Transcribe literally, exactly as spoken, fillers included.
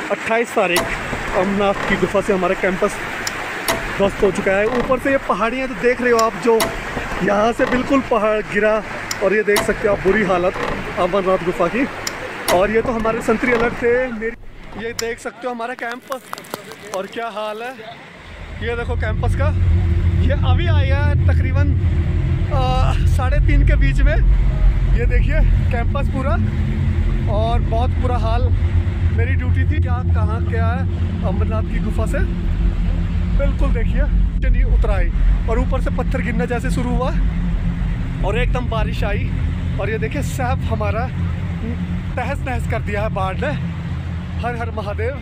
अट्ठाईस तारीख अमरनाथ की गुफा से हमारा कैंपस ध्वस्त हो चुका है। ऊपर से ये पहाड़ियाँ तो देख रहे हो आप, जो यहाँ से बिल्कुल पहाड़ गिरा, और ये देख सकते हो आप बुरी हालत अमरनाथ गुफा की। और ये तो हमारे संतरी अलर्ट थे। मेरी ये देख सकते हो हमारा कैंपस, और क्या हाल है ये देखो कैंपस का। ये अभी आया है तकरीबन साढ़े तीन के बीच में। ये देखिए कैंपस पूरा, और बहुत बुरा हाल। मेरी ड्यूटी थी क्या कहाँ क्या है अमरनाथ की गुफा से, बिल्कुल देखिए नहीं उतर आई, और ऊपर से पत्थर गिरना जैसे शुरू हुआ, और एकदम बारिश आई। और ये देखिए सब हमारा तहस नहस कर दिया है बाढ़ ने। हर हर महादेव।